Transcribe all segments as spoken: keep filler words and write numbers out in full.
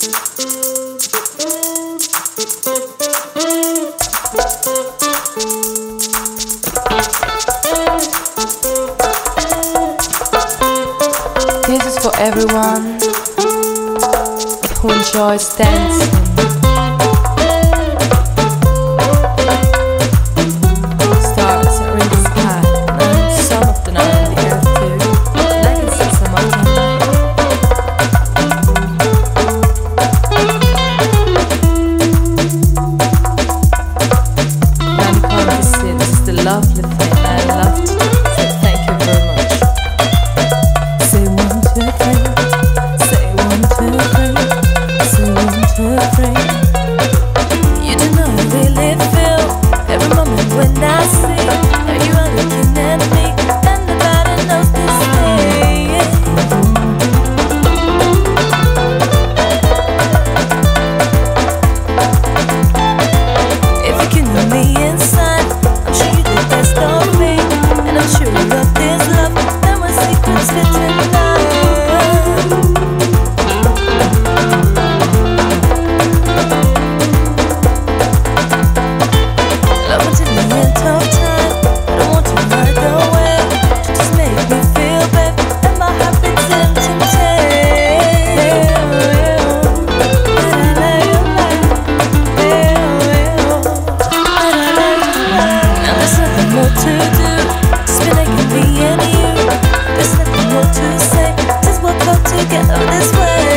This is for everyone who enjoys dancing. Stars are in the sky, and some of them are in the earth too. And I can see some of them. I'm calling to see this is the lovely thing I love to do. So thank you very much. Say one, two, three. Say one, two, three. Say one, two, three. You don't know how I really feel every moment when I see how you are looking at me, and nobody knows this thing. If you can know me inside, I'm sure you're the best of me, and I'm sure you love this love. Then my secrets fit tonight. Love until the end of time. I don't want to ride away. Just make me feel bad, and my heart beats into Now there's nothing more to do. Just be like me and you. There's nothing more to say. Just walk out together this way.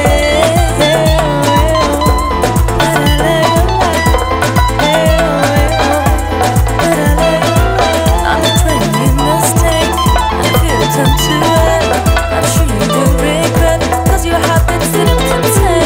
I'm not trying to make a mistake, and if you turn to it, I'm sure you will regret, 'cause your heart beats it into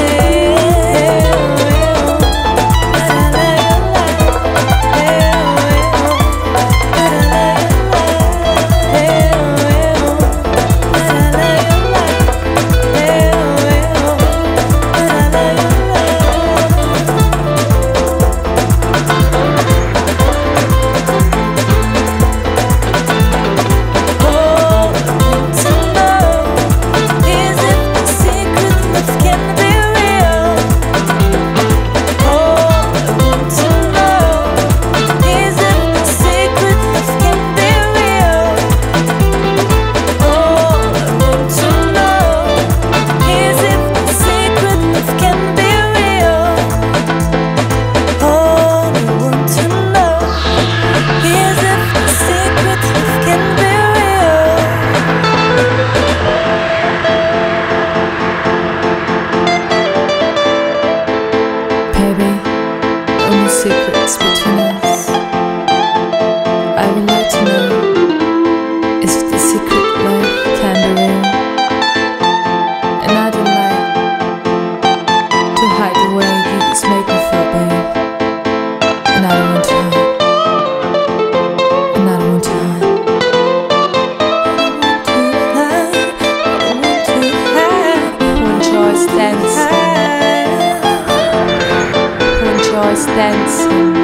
secrets between us. I would like to know if the secret life can be real. And I don't like to hide the way you just make me feel, babe. And I don't want to hide. And I don't want to hide. I don't want to hide. Who enjoys dancing? Who enjoys dancing?